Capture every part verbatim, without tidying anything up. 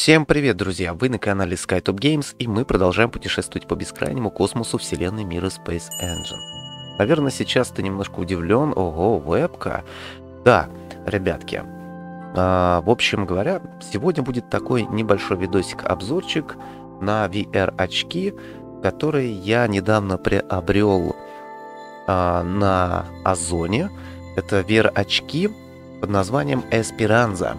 Всем привет, друзья! Вы на канале SkyTop Games, и мы продолжаем путешествовать по бескрайнему космосу вселенной мира Space Engine. Наверное, сейчас ты немножко удивлен. Ого, вебка. Да, ребятки. А, в общем говоря, сегодня будет такой небольшой видосик-обзорчик на ви ар-очки, которые я недавно приобрел а, на Озоне. Это ви ар-очки под названием Esperanza.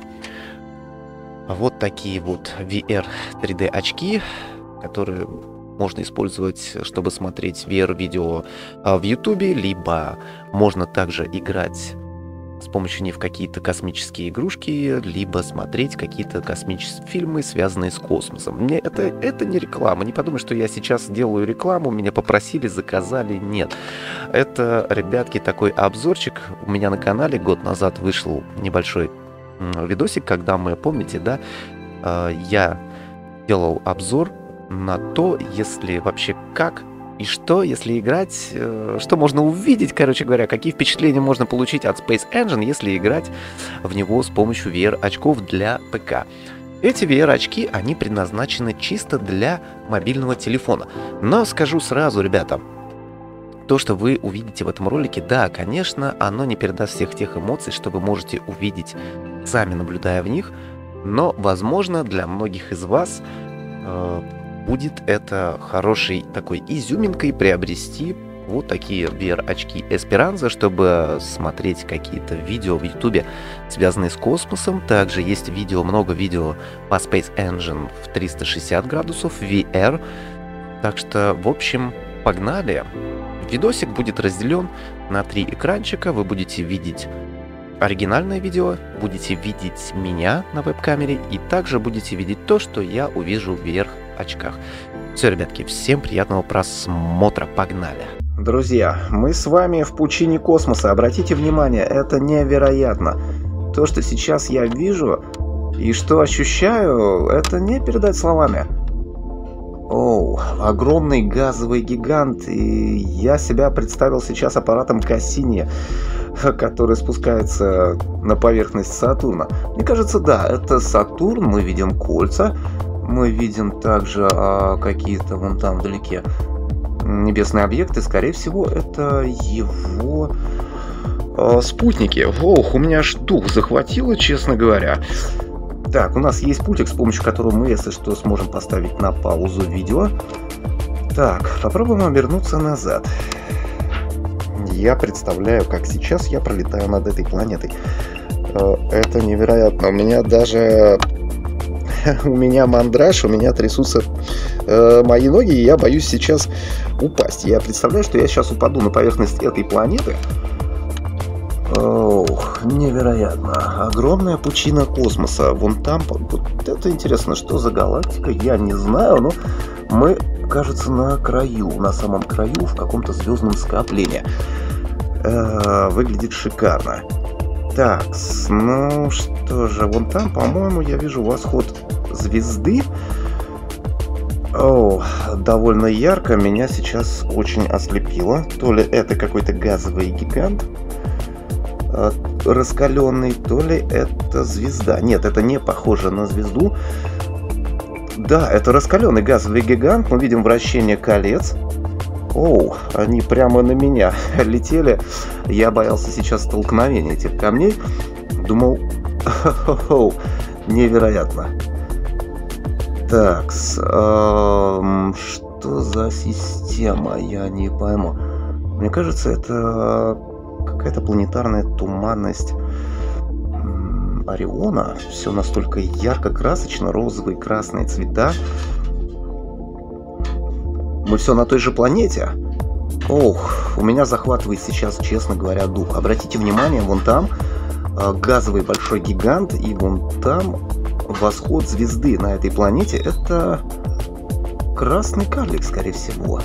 Вот такие вот ви ар три дэ очки, которые можно использовать, чтобы смотреть ви ар-видео в YouTube, либо можно также играть с помощью них в какие-то космические игрушки, либо смотреть какие-то космические фильмы, связанные с космосом. Мне это, это не реклама. Не подумай, что я сейчас делаю рекламу, меня попросили, заказали. Нет. Это, ребятки, такой обзорчик. У меня на канале год назад вышел небольшой видосик, когда мы, помните, да, я делал обзор на то, если вообще как и что, если играть, что можно увидеть, короче говоря, какие впечатления можно получить от Space Engine, если играть в него с помощью ви ар-очков для ПК. Эти ви ар-очки, они предназначены чисто для мобильного телефона. Но скажу сразу, ребята, то, что вы увидите в этом ролике, да, конечно, оно не передаст всех тех эмоций, что вы можете увидеть, сами наблюдая в них, но, возможно, для многих из вас э, будет это хорошей такой изюминкой приобрести вот такие ви ар-очки Esperanza, чтобы смотреть какие-то видео в YouTube, связанные с космосом. Также есть видео, много видео по Space Engine в триста шестьдесят градусов ви ар. Так что, в общем, погнали! Видосик будет разделен на три экранчика. Вы будете видеть оригинальное видео, будете видеть меня на веб-камере и также будете видеть то, что я увижу в ви ар-очках. Все, ребятки, всем приятного просмотра. Погнали! Друзья, мы с вами в пучине космоса. Обратите внимание, это невероятно. То, что сейчас я вижу и что ощущаю, это не передать словами. Оу, огромный газовый гигант, и я себя представил сейчас аппаратом Кассини, который спускается на поверхность Сатурна. Мне кажется, да, это Сатурн, мы видим кольца, мы видим также а, какие-то вон там вдалеке небесные объекты, скорее всего, это его а, спутники. Ох, у меня аж дух захватило, честно говоря. Так, у нас есть пультик, с помощью которого мы, если что, сможем поставить на паузу видео. Так, попробуем обернуться назад. Я представляю, как сейчас я пролетаю над этой планетой. Это невероятно. У меня даже... У меня мандраж, у меня трясутся мои ноги, и я боюсь сейчас упасть. Я представляю, что я сейчас упаду на поверхность этой планеты. Ох, невероятно. Огромная пучина космоса. Вон там, вот это интересно, что за галактика, я не знаю, но мы, кажется, на краю, на самом краю, в каком-то звездном скоплении. Э-э, выглядит шикарно. Так, ну что же, вон там, по-моему, я вижу восход звезды. О, довольно ярко, меня сейчас очень ослепило. То ли это какой-то газовый гигант раскаленный, то ли это звезда. Нет, это не похоже на звезду. Да, это раскаленный газовый гигант. Мы видим вращение колец. Оу, они прямо на меня летели. Я боялся сейчас столкновения этих камней. Думал, хо-хо-хо, невероятно. Так, эм, что за система? Я не пойму. Мне кажется, это какая-то планетарная туманность Ориона. Все настолько ярко-красочно, розовые, красные цвета. Мы все на той же планете. Ох, у меня захватывает сейчас, честно говоря, дух. Обратите внимание, вон там газовый большой гигант, и вон там восход звезды на этой планете. Это красный карлик, скорее всего.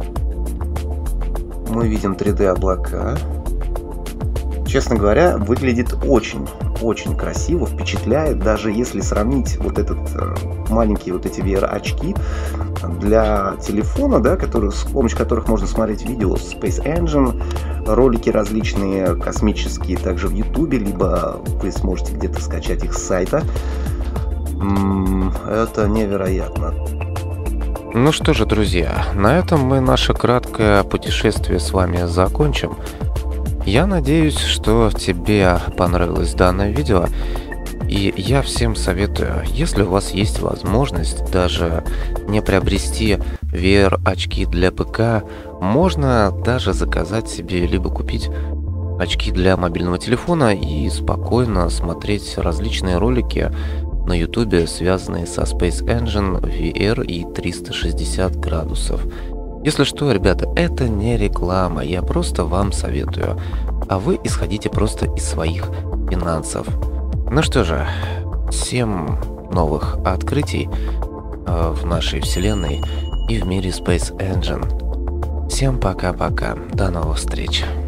Мы видим три дэ облака. Честно говоря, выглядит очень-очень красиво, впечатляет, даже если сравнить вот этот э, маленькие вот эти ви ар-очки для телефона, да, которые, с помощью которых можно смотреть видео с Space Engine, ролики различные космические, также в YouTube, либо вы сможете где-то скачать их с сайта. М, Это невероятно. Ну что же, друзья, на этом мы наше краткое путешествие с вами закончим. Я надеюсь, что тебе понравилось данное видео. И я всем советую, если у вас есть возможность даже не приобрести ви ар-очки для ПК, можно даже заказать себе, либо купить очки для мобильного телефона и спокойно смотреть различные ролики на YouTube, связанные со Space Engine, ви ар и триста шестьдесят градусов. Если что, ребята, это не реклама, я просто вам советую, а вы исходите просто из своих финансов. Ну что же, всем новых открытий э, в нашей вселенной и в мире Space Engine. Всем пока-пока, до новых встреч.